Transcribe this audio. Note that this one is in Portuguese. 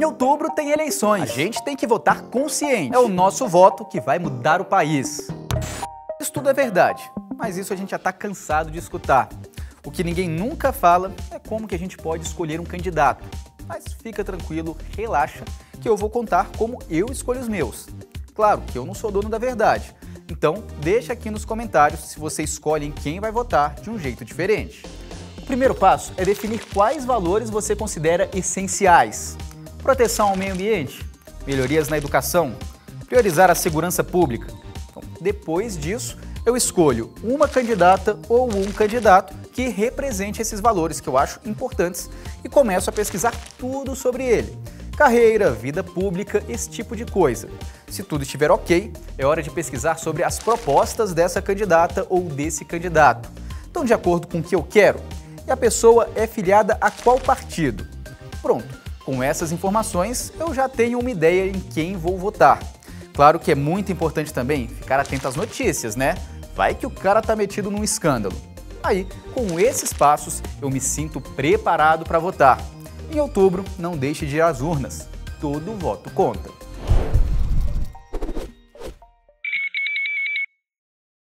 Em outubro tem eleições. A gente tem que votar consciente. É o nosso voto que vai mudar o país. Isso tudo é verdade, mas isso a gente já está cansado de escutar. O que ninguém nunca fala é como que a gente pode escolher um candidato. Mas fica tranquilo, relaxa, que eu vou contar como eu escolho os meus. Claro que eu não sou dono da verdade, então deixa aqui nos comentários se você escolhe em quem vai votar de um jeito diferente. O primeiro passo é definir quais valores você considera essenciais. Proteção ao meio ambiente, melhorias na educação, priorizar a segurança pública. Então, depois disso, eu escolho uma candidata ou um candidato que represente esses valores que eu acho importantes e começo a pesquisar tudo sobre ele. Carreira, vida pública, esse tipo de coisa. Se tudo estiver ok, é hora de pesquisar sobre as propostas dessa candidata ou desse candidato. Estão de acordo com o que eu quero? E a pessoa é filiada a qual partido? Pronto, com essas informações eu já tenho uma ideia em quem vou votar. Claro que é muito importante também ficar atento às notícias, né? Vai que o cara tá metido num escândalo. Aí, com esses passos, eu me sinto preparado para votar. Em outubro, não deixe de ir às urnas. Todo voto conta.